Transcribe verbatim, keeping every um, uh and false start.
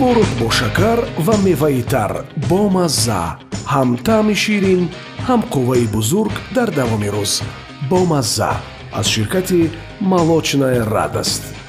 творог бо шакар ва меваи тар бо мазза, ҳам таъми ширин, ҳам қувваи бузург дар давоми рӯз. бо мазза аз ширкати молочная радость.